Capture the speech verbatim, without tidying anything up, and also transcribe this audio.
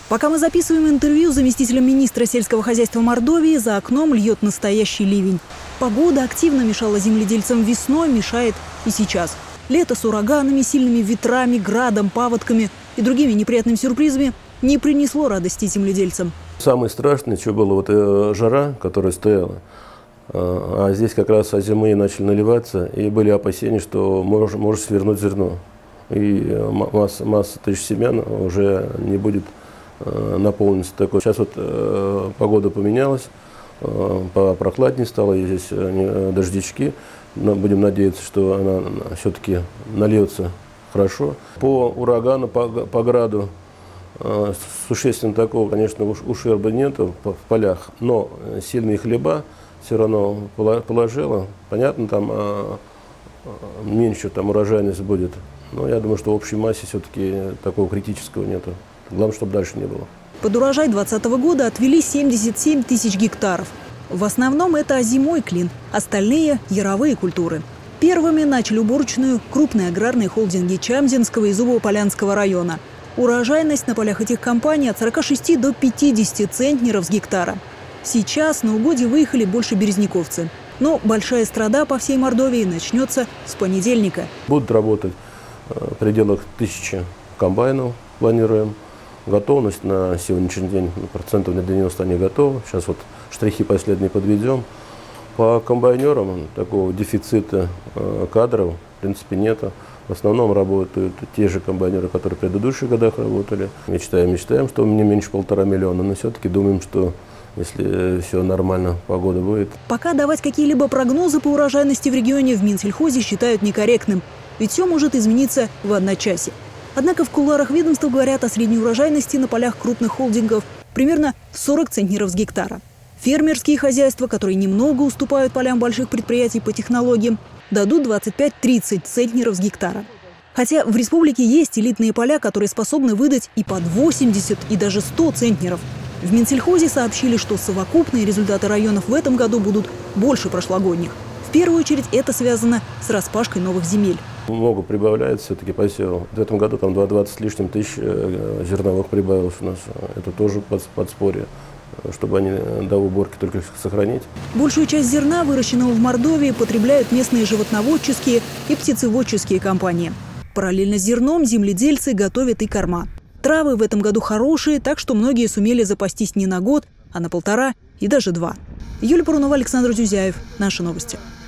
Пока мы записываем интервью с заместителем министра сельского хозяйства Мордовии, за окном льет настоящий ливень. Погода активно мешала земледельцам весной, мешает и сейчас. Лето с ураганами, сильными ветрами, градом, паводками и другими неприятными сюрпризами не принесло радости земледельцам. Самое страшное, что было, вот э, жара, которая стояла. А, а здесь как раз зимы начали наливаться, и были опасения, что может, может свернуть зерно. И масса, масса тысяч семян уже не будет э, наполниться. Такой. Сейчас вот э, погода поменялась, э, попрохладнее стало, и здесь э, дождички. Но будем надеяться, что она все-таки нальется хорошо. По урагану, по, по граду э, существенно такого, конечно, ущерба нет в полях, но сильные хлеба все равно положило. Понятно, там э, меньше там урожайность будет. Но я думаю, что в общей массе все-таки такого критического нету. Главное, чтобы дальше не было. Под урожай две тысячи двадцатого года отвели семьдесят семь тысяч гектаров. В основном это озимой клин, остальные – яровые культуры. Первыми начали уборочную крупные аграрные холдинги Чамзинского и Зубово-Полянского района. Урожайность на полях этих компаний от сорока шести до пятидесяти центнеров с гектара. Сейчас на угодье выехали больше березняковцы. Но большая страда по всей Мордовии начнется с понедельника. Будут работать в пределах тысячи комбайнов, планируем. Готовность на сегодняшний день процентов на девяносто они готовы. Сейчас вот штрихи последние подведем. По комбайнерам такого дефицита кадров в принципе нету. В основном работают те же комбайнеры, которые в предыдущих годах работали. Мечтаем, мечтаем, что не меньше полтора миллиона, но все-таки думаем, что если все нормально, погода будет. Пока давать какие-либо прогнозы по урожайности в регионе в Минсельхозе считают некорректным. Ведь все может измениться в одночасье. Однако в кулуарах ведомства говорят о средней урожайности на полях крупных холдингов примерно сорок центнеров с гектара. Фермерские хозяйства, которые немного уступают полям больших предприятий по технологиям, дадут двадцать пять — тридцать центнеров с гектара. Хотя в республике есть элитные поля, которые способны выдать и под восемьдесят, и даже сто центнеров. В Минсельхозе сообщили, что совокупные результаты районов в этом году будут больше прошлогодних. В первую очередь это связано с распашкой новых земель. Много прибавляется все-таки посевов. В этом году там двадцать с лишним тысяч зерновых прибавилось у нас. Это тоже подспорье, чтобы они до уборки только сохранить. Большую часть зерна, выращенного в Мордовии, потребляют местные животноводческие и птицеводческие компании. Параллельно с зерном земледельцы готовят и корма. Травы в этом году хорошие, так что многие сумели запастись не на год, а на полтора и даже два. Юлия Парунова, Александр Зюзяев. Наши новости.